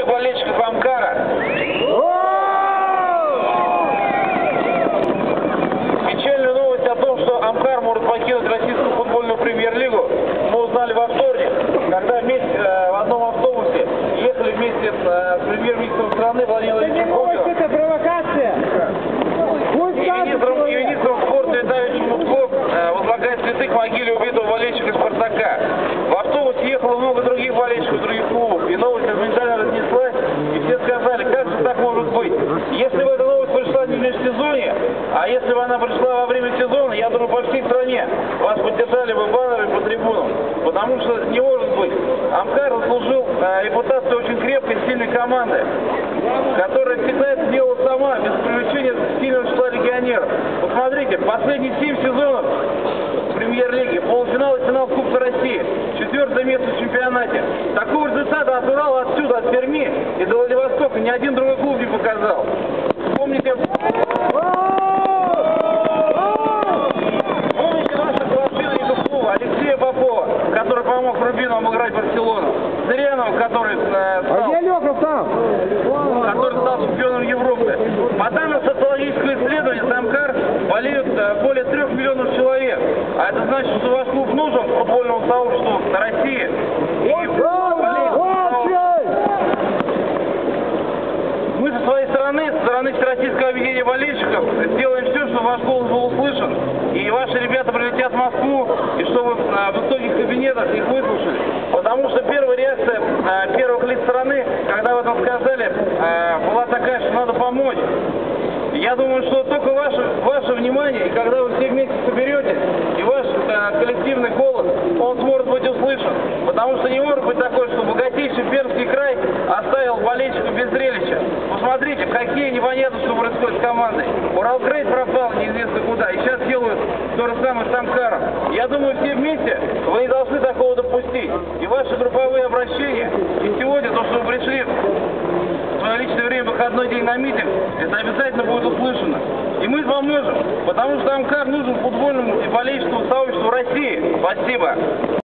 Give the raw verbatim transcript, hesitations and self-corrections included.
всех болельщиков Амкара. Печальная новость о том, что Амкар может покинуть российскую футбольную премьер-лигу, мы узнали во вторник, когда вместе э, в одном автобусе ехали вместе с э, премьер-министром страны Владимиром Владимировичем Путиным. Это провокация. И министром, и министром спорта Витальевичем Мутко э, возлагает цветы к могиле убитого болельщика Спартака. В автобусе ехало много других болельщиков других клубов, и новость моментально разнеслась, и все сказали, как же так может быть. Если бы эта новость пришла не в межсезонье, а если бы она пришла во время сезона, я думаю, по всей стране вас поддержали бы баннеры по трибунам, потому что не может быть. Амкар заслужил э, репутацию очень крепкой, сильной команды, которая всегда это делала сама, без привлечения сильного числа легионеров. Посмотрите, последние семь сезонов премьер-лиги, полуфинал и финал Кубка России, четвертое место в чемпионате. Такого результата от Урала отсюда, от Перми и до Владивостока ни один другой клуб не показал. Помните, помните нашего воспитанника клуба Алексея Попова, который помог Рубину обыграть Барселону, Зырянова, который э, стал, который стал чемпионом Европы. По данным социологического исследования, за Амкар болеют э, более трех миллионов человек. А это значит, что ваш клуб нужен футбольному сообществу на России. И болеет. Мы со своей стороны, со стороны Всероссийского объединения болельщиков, сделаем все, чтобы ваш голос был услышан. И ваши ребята прилетят в Москву, и чтобы а, в высоких кабинетах их выслушали. Потому что первая реакция а, первых лиц страны, когда вы этом сказали, а, была такая, что надо помочь. Я думаю, что только ваше, ваше внимание, и когда вы все вместе соберетесь, и ваш а, коллективный голос, он сможет быть услышан. Потому что не может быть такое, что богатейший Пермский край оставил болельщиков без зрелища. Посмотрите, в хоккее непонятно, что происходит с командой. Уралгрейд пропал неизвестно куда, и сейчас делают то же самое с Амкаром. Я думаю, все вместе вы не должны такого допустить. И ваши групповые обращения, и сегодня то, что вы пришли в свое личное время, выходной день на митинг, это обязательно будет услышано. И мы поможем, потому что Амкар нужен футбольному и болельщическому сообществу России. Спасибо.